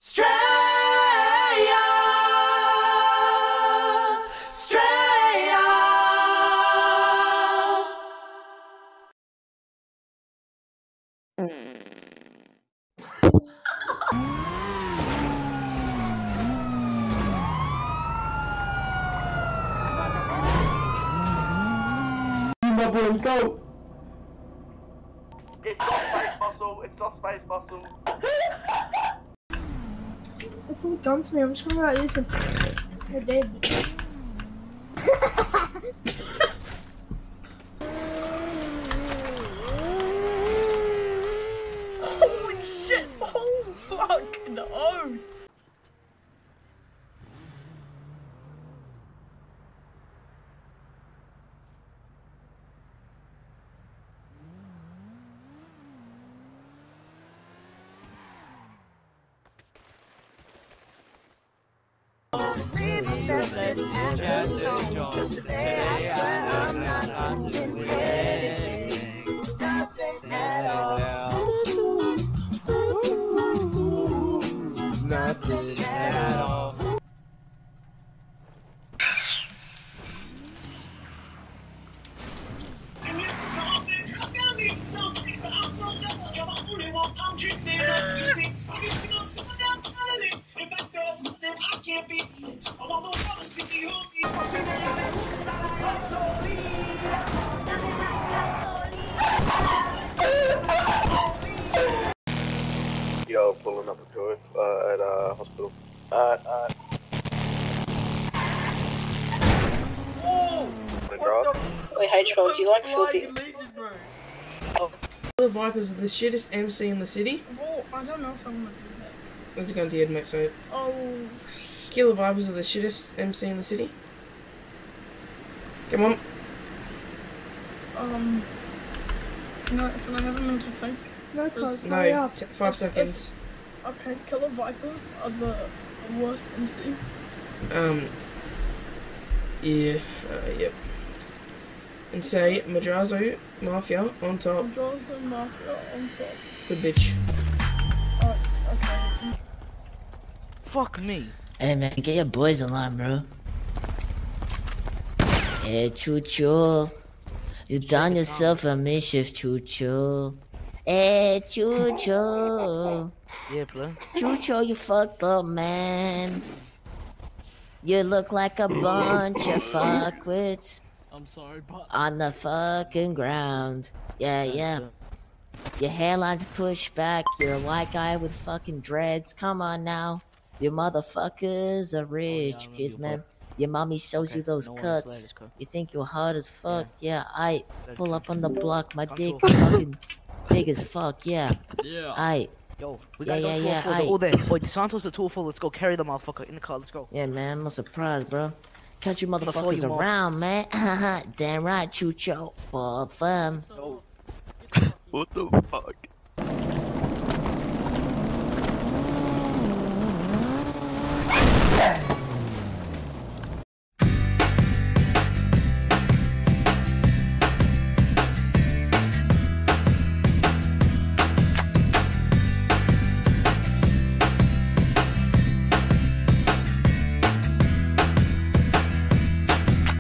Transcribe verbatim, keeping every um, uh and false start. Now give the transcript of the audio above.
Straya, Straya. My boy, go! It's not space muscle, it's not space muscle. They pulled gun to me, I'm just gonna go like this and they're dead. Holy shit! Oh fucking oath! Just today, I swear I'm not doing anything, nothing at all. Nothing at all. Yo, pulling up a tour uh, at uh hospital. Uh, uh. Wait, H twelve, do you like filthy? Oh. The Vipers are the shittest M C in the city. Well, I don't know if I'm gonna do that. Let's go to the head, mate, so. Oh. Killer Vipers are the shittest M C in the city. Come on. Um. No, can I have a minute to think? No, cuz, hurry No, up. t five It's- seconds. Okay, Killer Vipers are the worst M C. Um. Yeah, uh, yep. And say Madrazo Mafia on top. Jaws and Mafia on top. Good bitch. Alright, okay. Fuck me. Hey man, get your boys alarm, bro. Hey, Choo Choo. You done yourself a mischief, Choo Choo. Hey, Choo Choo. Yeah, bro. Choo Choo, you fucked up, man. You look like a bunch of fuckwits. I'm sorry, but On the fucking ground. Yeah, yeah. Your hairline's pushed back. You're a white guy with fucking dreads. Come on now. You motherfuckers are rich, I'm kids, gonna man. Your mommy shows Okay, you those no one is cuts. late, okay. You think you're hard as fuck? Yeah, I Let's pull go. up on the block. My Come dick to- is fucking big as fuck. Yeah, Yeah. I. Yo, we Yeah, gotta yeah, go yeah, for I- all day. Boy, DeSantos the tool full. Let's go carry the motherfucker in the car. Let's go. Yeah, man. I'm surprised, bro. Catch you the fuck motherfuckers you want? around, man. Damn right, Chucho. For fun. Yo. What the fuck?